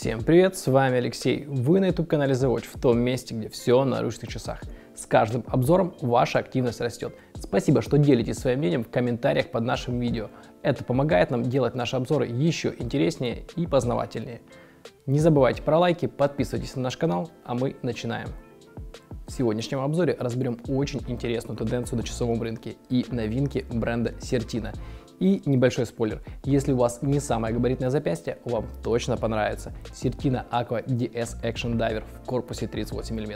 Всем привет, с вами Алексей. Вы на YouTube канале The Watch, в том месте, где все о наручных часах. С каждым обзором ваша активность растет. Спасибо, что делитесь своим мнением в комментариях под нашим видео. Это помогает нам делать наши обзоры еще интереснее и познавательнее. Не забывайте про лайки, подписывайтесь на наш канал, а мы начинаем. В сегодняшнем обзоре разберем очень интересную тенденцию на часовом рынке и новинки бренда Certina. И небольшой спойлер, если у вас не самое габаритное запястье, вам точно понравится Certina Aqua DS Action Diver в корпусе 38 мм.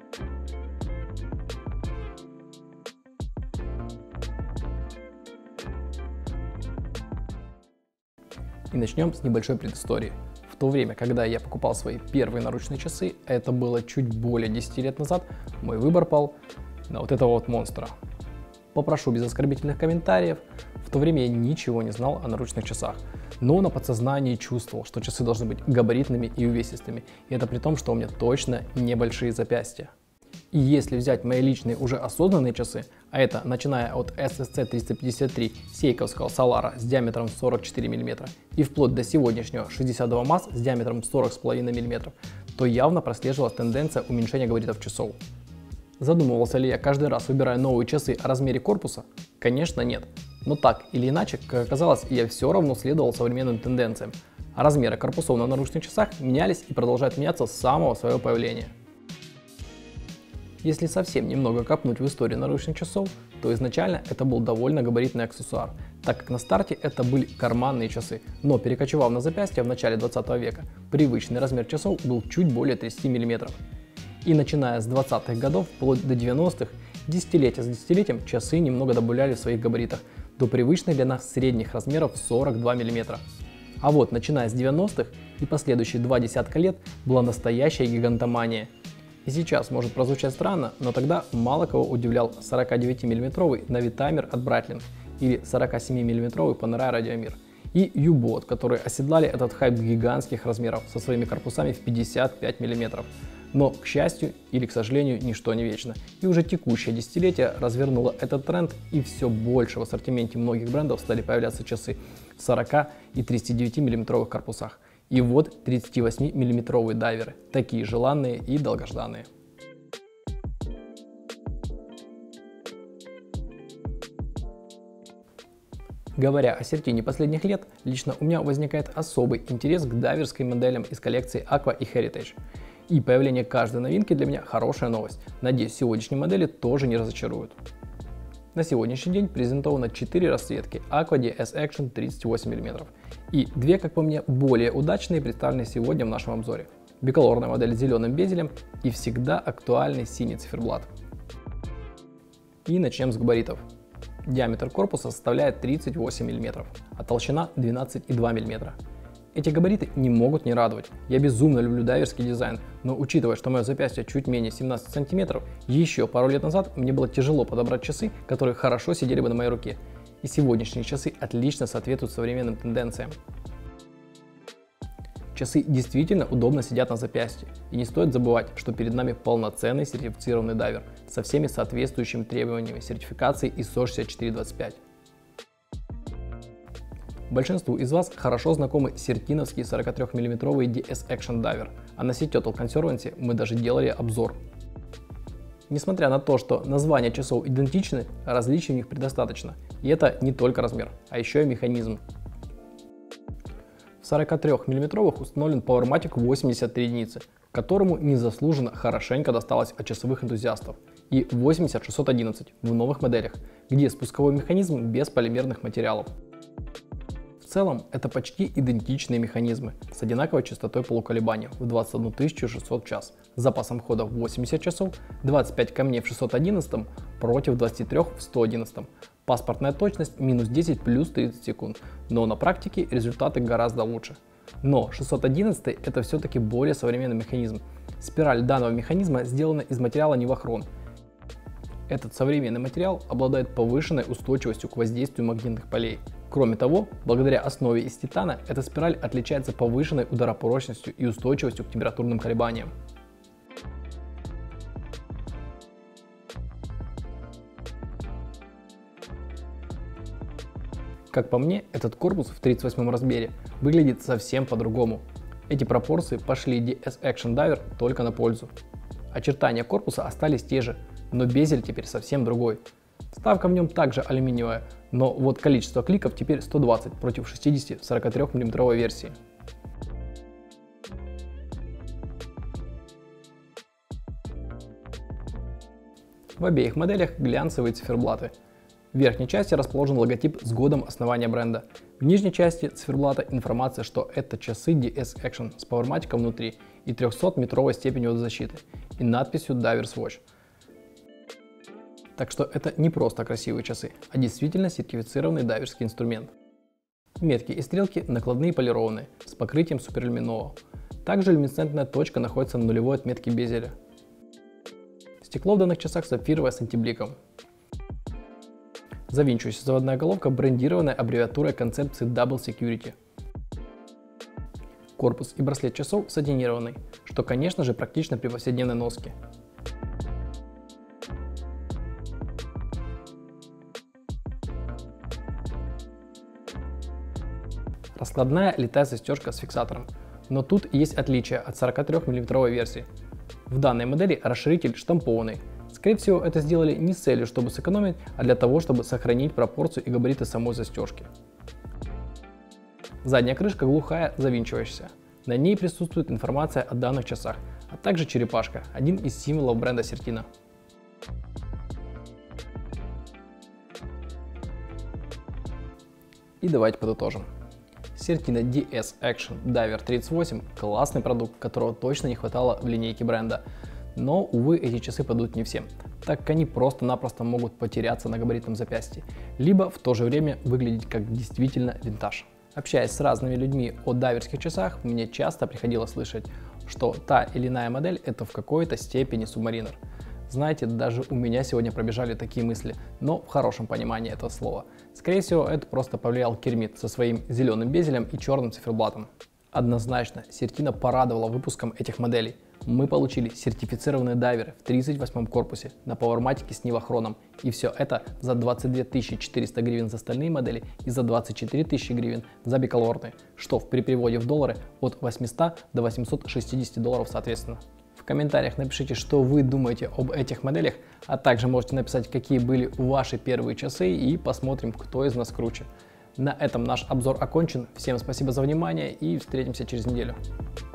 И начнем с небольшой предыстории. В то время, когда я покупал свои первые наручные часы, это было чуть более 10 лет назад, мой выбор пал на вот этого вот монстра. Попрошу без оскорбительных комментариев. В то время я ничего не знал о наручных часах, но на подсознании чувствовал, что часы должны быть габаритными и увесистыми, и это при том, что у меня точно небольшие запястья. И если взять мои личные уже осознанные часы, а это начиная от SSC 353 сейковского Solara с диаметром 44 мм и вплоть до сегодняшнего 62 MAS с диаметром 40,5 мм, то явно прослеживалась тенденция уменьшения габаритов часов. Задумывался ли я каждый раз, выбирая новые часы, о размере корпуса? Конечно, нет. Но так или иначе, как оказалось, я все равно следовал современным тенденциям, а размеры корпусов на наручных часах менялись и продолжают меняться с самого своего появления. Если совсем немного копнуть в историю наручных часов, то изначально это был довольно габаритный аксессуар, так как на старте это были карманные часы, но перекочевав на запястье в начале 20 века, привычный размер часов был чуть более 30 мм. И начиная с 20-х годов, вплоть до 90-х, десятилетие за десятилетием часы немного добавляли в своих габаритах до привычных для нас средних размеров 42 мм. А вот начиная с 90-х и последующие 2 десятка лет была настоящая гигантомания. И сейчас может прозвучать странно, но тогда мало кого удивлял 49 мм Navitimer от Breitling или 47 мм Panerai Radiomir и U-Boat, которые оседлали этот хайп гигантских размеров со своими корпусами в 55 мм. Но, к счастью или к сожалению, ничто не вечно. И уже текущее десятилетие развернуло этот тренд, и все больше в ассортименте многих брендов стали появляться часы в 40 и 39 мм корпусах. И вот 38 мм дайверы, такие желанные и долгожданные. Говоря о Certina последних лет, лично у меня возникает особый интерес к дайверским моделям из коллекции Aqua и Heritage. И появление каждой новинки для меня хорошая новость. Надеюсь, сегодняшние модели тоже не разочаруют. На сегодняшний день презентовано 4 расцветки Aqua DS Action 38 мм. И 2, как по мне, более удачные представлены сегодня в нашем обзоре. Биколорная модель с зеленым безелем и всегда актуальный синий циферблат. И начнем с габаритов. Диаметр корпуса составляет 38 мм, а толщина 12,2 мм. Эти габариты не могут не радовать. Я безумно люблю дайверский дизайн, но учитывая, что мое запястье чуть менее 17 см, еще пару лет назад мне было тяжело подобрать часы, которые хорошо сидели бы на моей руке. И сегодняшние часы отлично соответствуют современным тенденциям. Часы действительно удобно сидят на запястье, и не стоит забывать, что перед нами полноценный сертифицированный дайвер со всеми соответствующими требованиями сертификации ISO 6425. Большинству из вас хорошо знакомы сертиновские 43 мм DS Action Diver, а на Seattle Conservancy мы даже делали обзор. Несмотря на то, что названия часов идентичны, различий в них предостаточно, и это не только размер, а еще и механизм. В 43 мм установлен PowerMatic 83 единицы, которому незаслуженно хорошенько досталось от часовых энтузиастов, и 80611 в новых моделях, где спусковой механизм без полимерных материалов. В целом, это почти идентичные механизмы с одинаковой частотой полуколебания в 21 600 в час, запасом хода в 80 часов, 25 камней в 611 против 23 в 111, паспортная точность минус 10 плюс 30 секунд, но на практике результаты гораздо лучше. Но 611 это все-таки более современный механизм. Спираль данного механизма сделана из материала невахрон. Этот современный материал обладает повышенной устойчивостью к воздействию магнитных полей. Кроме того, благодаря основе из титана, эта спираль отличается повышенной ударопрочностью и устойчивостью к температурным колебаниям. Как по мне, этот корпус в 38 размере выглядит совсем по-другому. Эти пропорции пошли DS Action Diver только на пользу. Очертания корпуса остались те же, но безель теперь совсем другой. Вставка в нем также алюминиевая, но вот количество кликов теперь 120 против 60 в 43 мм версии. В обеих моделях глянцевые циферблаты. В верхней части расположен логотип с годом основания бренда. В нижней части циферблата информация, что это часы DS Action с пауэрматиком внутри и 300-метровой степенью защиты и надписью Divers Watch. Так что это не просто красивые часы, а действительно сертифицированный дайверский инструмент. Метки и стрелки накладные полированные, с покрытием суперлюминового. Также люминесцентная точка находится на нулевой отметке безеля. Стекло в данных часах сапфировое с антибликом. Завинчивающаяся заводная головка брендированная аббревиатурой концепции Double Security. Корпус и браслет часов сатинированный, что, конечно же, практично при повседневной носке. Раскладная литая застежка с фиксатором, но тут есть отличие от 43 мм версии. В данной модели расширитель штампованный. Скорее всего, это сделали не с целью, чтобы сэкономить, а для того, чтобы сохранить пропорцию и габариты самой застежки. Задняя крышка глухая, завинчивающаяся. На ней присутствует информация о данных часах, а также черепашка, один из символов бренда Certina. И давайте подытожим. Certina DS Action Diver 38 – классный продукт, которого точно не хватало в линейке бренда. Но, увы, эти часы подойдут не всем, так как они просто-напросто могут потеряться на габаритном запястье, либо в то же время выглядеть как действительно винтаж. Общаясь с разными людьми о дайверских часах, мне часто приходилось слышать, что та или иная модель – это в какой-то степени субмаринер. Знаете, даже у меня сегодня пробежали такие мысли, но в хорошем понимании этого слова. Скорее всего, это просто повлиял Кермит со своим зеленым безелем и черным циферблатом. Однозначно, Certina порадовала выпуском этих моделей. Мы получили сертифицированные дайверы в 38-м корпусе на пауэрматике с нивохроном. И все это за 22 400 гривен за остальные модели и за 24 тысячи гривен за биколорные, что при переводе в доллары от 800 до 860 долларов соответственно. В комментариях напишите, что вы думаете об этих моделях, а также можете написать, какие были ваши первые часы, и посмотрим, кто из нас круче. На этом наш обзор окончен. Всем спасибо за внимание и встретимся через неделю.